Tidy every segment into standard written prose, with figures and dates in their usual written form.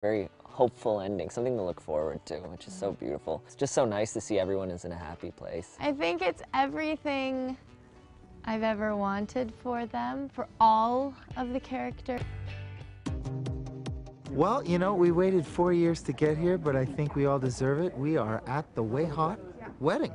Very hopeful ending, something to look forward to, which is so beautiful. It's just so nice to see everyone is in a happy place. I think it's everything I've ever wanted for them, for all of the characters. Well, you know, we waited 4 years to get here, but I think we all deserve it. We are at the Way Hot wedding.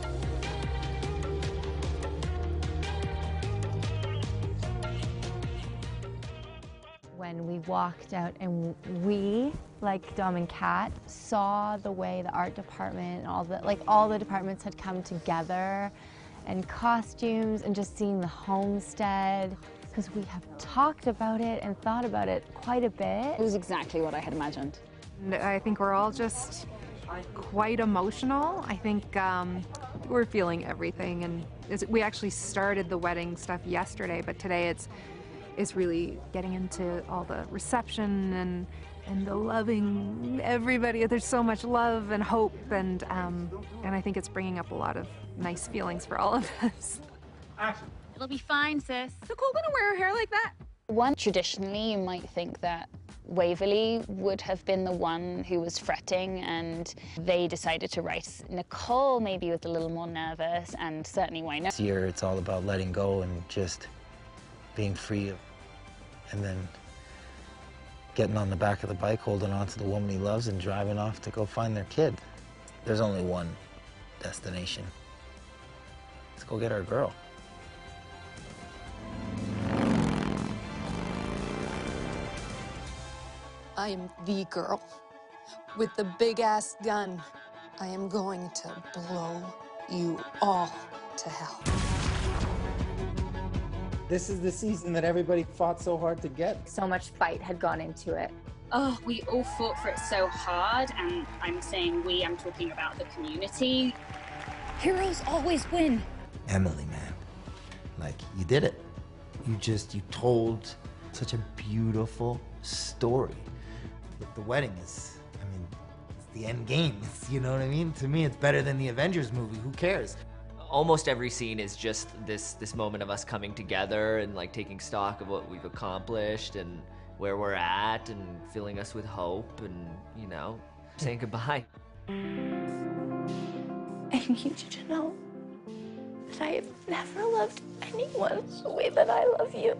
When we walked out and we, like Dom and Kat, saw the way the art department and all the departments had come together, and costumes, and just seeing the homestead, because we have talked about it and thought about it quite a bit. It was exactly what I had imagined. I think we're all just quite emotional. I think we're feeling everything, and we actually started the wedding stuff yesterday, but today it's really getting into all the reception and the loving everybody. There's so much love and hope, and I think it's bringing up a lot of nice feelings for all of us. Action. It'll be fine, sis. Nicole gonna wear her hair like that? One, traditionally, you might think that Waverly would have been the one who was fretting, and they decided to write. Nicole maybe was a little more nervous, and certainly Wynonna. This year, it's all about letting go and just being free, and then getting on the back of the bike, holding on to the woman he loves, and driving off to go find their kid. There's only one destination. Let's go get our girl. I am the girl with the big-ass gun. I am going to blow you all to hell. This is the season that everybody fought so hard to get. So much fight had gone into it. Oh, we all fought for it so hard, and I'm saying we, I'm talking about the community. Heroes always win. Emily, man, like, you did it. You told such a beautiful story. But the wedding is, I mean, it's the end game. It's, you know what I mean? To me, it's better than the Avengers movie. Who cares? Almost every scene is just this moment of us coming together and like taking stock of what we've accomplished and where we're at, and filling us with hope, and, you know, saying goodbye. I need you to know that I have never loved anyone the way that I love you.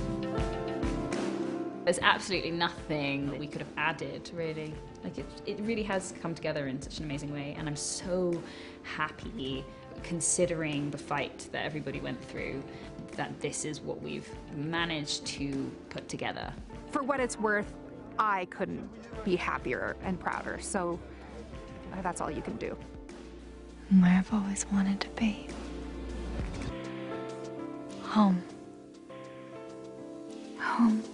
There's absolutely nothing that we could have added, really. Like, it really has come together in such an amazing way, and I'm so happy, considering the fight that everybody went through, that this is what we've managed to put together. For what it's worth, I couldn't be happier and prouder, so that's all you can do. Where I've always wanted to be. Home. Home.